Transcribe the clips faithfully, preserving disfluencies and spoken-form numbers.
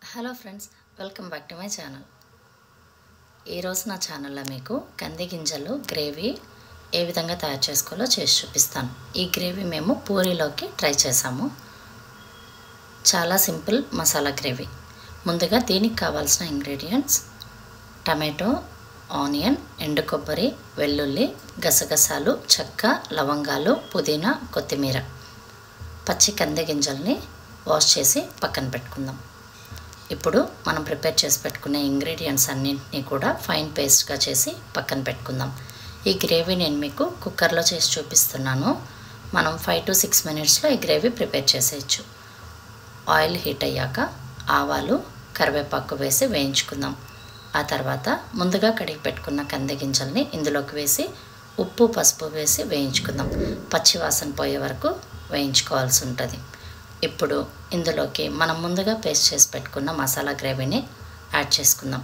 Hello friends, welcome back to my channel. ఈరోజు నా ఛానల్లో మీకు కంది గింజలు గ్రేవీ ఏ విధంగా తయారు చేసుకోవాలో చేసి చూపిస్తాను. ఈ గ్రేవీ మేము పూరీలోకి ట్రై చేసాము. చాలా సింపుల్ మసాలా గ్రేవీ. ముందుగా దీనికి కావాల్సిన ఇంగ్రీడియంట్స్: టమాటో, ఆనియన్, ఎండు కొబ్బరి, వెల్లుల్లి, గసగసాలు, చెక్క, లవంగాలు, పుదీనా, కొత్తిమీర. పచ్చి కంది గింజల్ని వాష్ చేసి పక్కన పెట్టుకుందాం. ఇప్పుడు మనం ప్రిపేర్ చేసి పెట్టుకునే ఇంగ్రీడియంట్స్ అన్నింటినీ కూడా ఫైన్ పేస్ట్గా చేసి పక్కన పెట్టుకుందాం. ఈ గ్రేవీ నేను మీకు కుక్కర్లో చేసి చూపిస్తున్నాను. మనం ఫైవ్ టు సిక్స్ మినిట్స్లో ఈ గ్రేవీ ప్రిపేర్ చేసేయచ్చు. ఆయిల్ హీట్ అయ్యాక ఆవాలు, కరివేపాకు వేసి వేయించుకుందాం. ఆ తర్వాత ముందుగా కడిగి పెట్టుకున్న కంది గింజల్ని ఇందులోకి వేసి ఉప్పు, పసుపు వేసి వేయించుకుందాం. పచ్చి వాసన పోయే వరకు వేయించుకోవాల్సి ఉంటుంది. ఇప్పుడు ఇందులోకి మనం ముందుగా పేస్ట్ చేసి పెట్టుకున్న మసాలా గ్రేవీని యాడ్ చేసుకుందాం.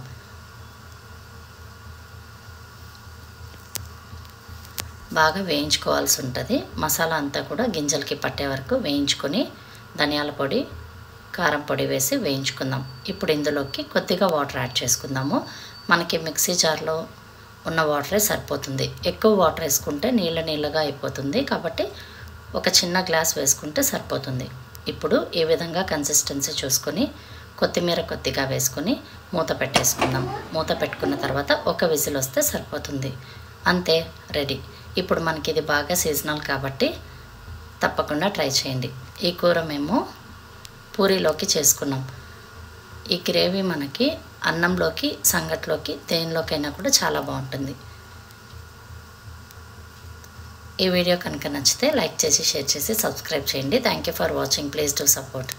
బాగా వేయించుకోవాల్సి ఉంటుంది. మసాలా అంతా కూడా గింజలకి పట్టే వరకు వేయించుకొని ధనియాల పొడి, కారం పొడి వేసి వేయించుకుందాం. ఇప్పుడు ఇందులోకి కొద్దిగా వాటర్ యాడ్ చేసుకుందాము. మనకి మిక్సీ జార్లో ఉన్న వాటరే సరిపోతుంది. ఎక్కువ వాటర్ వేసుకుంటే నీళ్ళ నీళ్ళగా అయిపోతుంది. కాబట్టి ఒక చిన్న గ్లాస్ వేసుకుంటే సరిపోతుంది. ఇప్పుడు ఈ విధంగా కన్సిస్టెన్సీ చూసుకొని కొత్తిమీర కొద్దిగా వేసుకొని మూత పెట్టేసుకుందాం. మూత పెట్టుకున్న తర్వాత ఒక విజిల్ వస్తే సరిపోతుంది. అంతే, రెడీ. ఇప్పుడు మనకి ఇది బాగా సీజనల్ కాబట్టి తప్పకుండా ట్రై చేయండి. ఈ కూర మేము పూరీలోకి చేసుకున్నాం. ఈ గ్రేవీ మనకి అన్నంలోకి, సంగట్లోకి, దేనిలోకైనా కూడా చాలా బాగుంటుంది. ఈ వీడియో కనుక నచ్చితే లైక్ చేసి, షేర్ చేసి, సబ్స్క్రైబ్ చేయండి. Thank you for watching. Please do support.